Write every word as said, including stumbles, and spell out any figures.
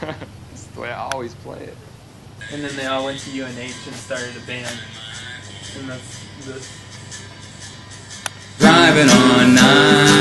That's the way I always play it. And then they all went to U N H and started a band. And that's this. Driving on nine.